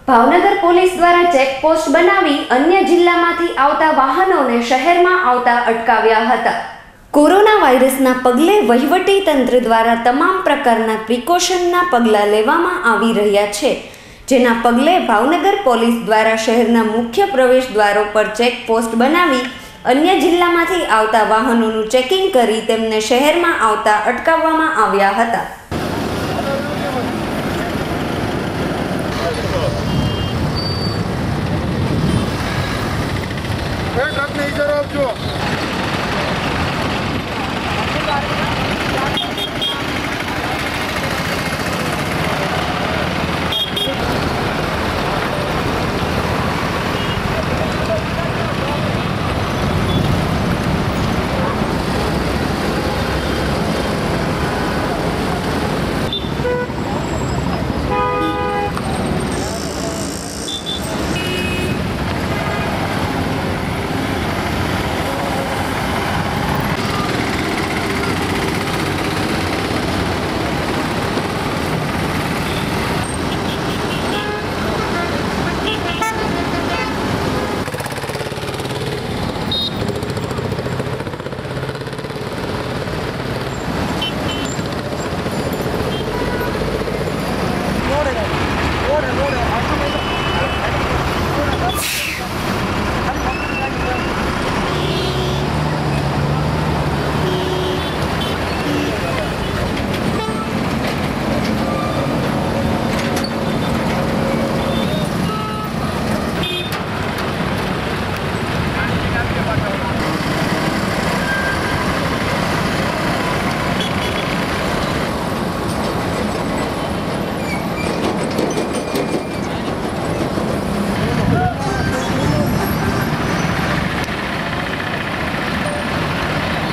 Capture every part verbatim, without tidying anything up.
Bhavnagar police દ્વારા checkpost બનાવી અન્ય જિલ્લામાંથી આવતા વાહનોને શહેરમાં આવતા અટકાવ્યા હતા। કોરોના વાયરસના પગલે વહીવટી તંત્ર દ્વારા તમામ પ્રકારના પ્રિકોશનના પગલાં લેવામાં આવી રહ્યા છે, જેના પગલે ભાવનગર પોલીસ દ્વારા શહેરના મુખ્ય પ્રવેશ દ્વારો પર ચેકપોસ્ટ બનાવી અન્ય જિલ્લામાંથી આવતા વાહનોનું ચેકિંગ કરી તેમને શહેરમાં આવતા અટકાવવામાં આવ્યા હતા।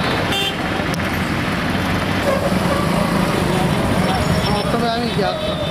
क्या